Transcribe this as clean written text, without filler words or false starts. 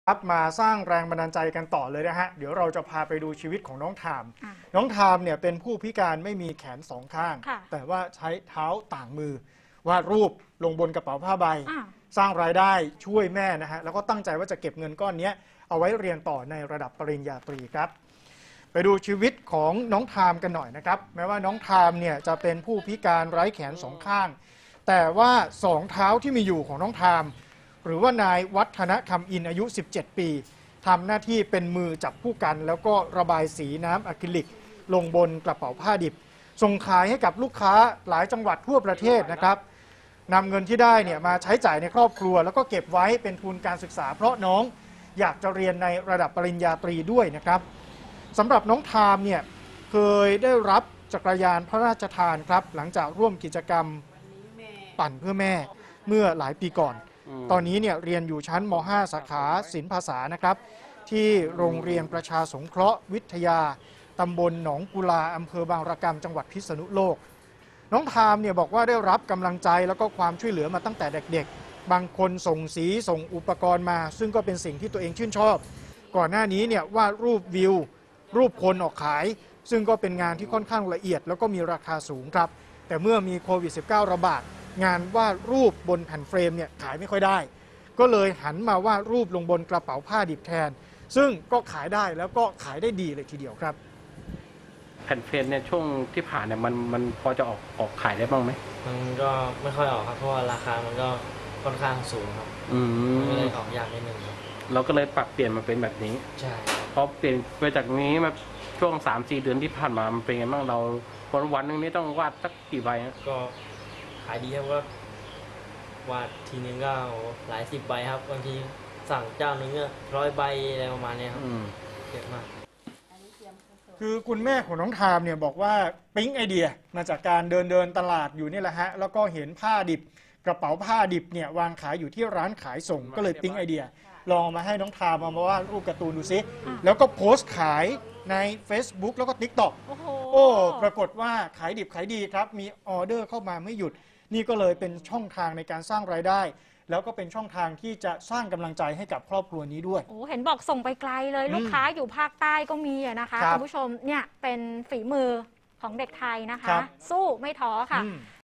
ครับมาสร้างแรงบันดาลใจกันต่อเลยนะฮะเดี๋ยวเราจะพาไปดูชีวิตของน้องทามน้องทามเนี่ยเป็นผู้พิการไม่มีแขนสองข้างแต่ว่าใช้เท้าต่างมือวาดรูปลงบนกระเป๋าผ้าใบสร้างรายได้ช่วยแม่นะฮะแล้วก็ตั้งใจว่าจะเก็บเงินก้อนนี้เอาไว้เรียนต่อในระดับปริญญาตรีครับไปดูชีวิตของน้องทามกันหน่อยนะครับแม้ว่าน้องทามเนี่ยจะเป็นผู้พิการไร้แขนสองข้างแต่ว่าสองเท้าที่มีอยู่ของน้องทามหรือว่านายวัฒนคำอินอายุ17ปีทำหน้าที่เป็นมือจับผู้กันแล้วก็ระบายสีน้ำอะคริลิกลงบนกระเป๋าผ้าดิบส่งขายให้กับลูกค้าหลายจังหวัดทั่วประเทศนะครับนำเงินที่ได้เนี่ยมาใช้จ่ายในครอบครัวแล้วก็เก็บไว้เป็นทุนการศึกษาเพราะน้องอยากจะเรียนในระดับปริญญาตรีด้วยนะครับสำหรับน้องทามเนี่ยเคยได้รับจักรยานพระราชทานครับหลังจากร่วมกิจกรรมปั่นเพื่อแม่เมื่อหลายปีก่อนตอนนี้เนี่ยเรียนอยู่ชั้นม.5 สาขาศิลปภาษานะครับที่โรงเรียนประชาสงเคราะห์วิทยาตำบลหนองกุลาอำเภอบางระกำจังหวัดพิษณุโลกน้องทามเนี่ยบอกว่าได้รับกำลังใจแล้วก็ความช่วยเหลือมาตั้งแต่เด็กๆบางคนส่งสีส่งอุปกรณ์มาซึ่งก็เป็นสิ่งที่ตัวเองชื่นชอบก่อนหน้านี้เนี่ยวาดรูปวิวรูปคนออกขายซึ่งก็เป็นงานที่ค่อนข้างละเอียดแล้วก็มีราคาสูงครับแต่เมื่อมีโควิด -19 ระบาดงานวาดรูปบนแผ่นเฟรมเนี่ยขายไม่ค่อยได้ก็เลยหันมาวาดรูปลงบนกระเป๋าผ้าดิบแทนซึ่งก็ขายได้แล้วก็ขายได้ดีเลยทีเดียวครับแผ่นเฟรมเนี่ยช่วงที่ผ่านเนี่ยมันพอจะออกขายได้บ้างไหมมันก็ไม่ค่อยออกครับเพราะว่าราคามันก็ค่อนข้างสูงครับก็เลยออกยากนิดนึงครับเราก็เลยปรับเปลี่ยนมาเป็นแบบนี้ใช่พอเปลี่ยนไปจากนี้มาช่วง 3-4 เดือนที่ผ่านมามันเป็นไงบ้างเราวันนึงนี่ต้องวาดสักกี่ใบก็ขายดีครับว่าวาดทีนึงก็หลาย10 ใบครับบางทีสั่งเจ้านึงก็100 ใบอะไรประมาณนี้ครับเยอะมากคือคุณแม่ของน้องทามเนี่ยบอกว่าปิ๊งไอเดียมาจากการเดินตลาดอยู่นี่แหละฮะแล้วก็เห็นผ้าดิบกระเป๋าผ้าดิบเนี่ยวางขายอยู่ที่ร้านขายส่งก็เลยปิ๊งไอเดียลองมาให้น้องทามมาวาดรูปการ์ตูนดูซิแล้วก็โพสต์ขายใน Facebook แล้วก็ TikTok โอ้ปรากฏว่าขายดิบขายดีครับมีออเดอร์เข้ามาไม่หยุดนี่ก็เลยเป็นช่องทางในการสร้างรายได้แล้วก็เป็นช่องทางที่จะสร้างกำลังใจให้กับครอบครัวนี้ด้วยโอ้เห็นบอกส่งไปไกลเลยลูกค้าอยู่ภาคใต้ก็มีนะคะคุณผู้ชมเนี่ยเป็นฝีมือของเด็กไทยนะคะสู้ไม่ท้อค่ะ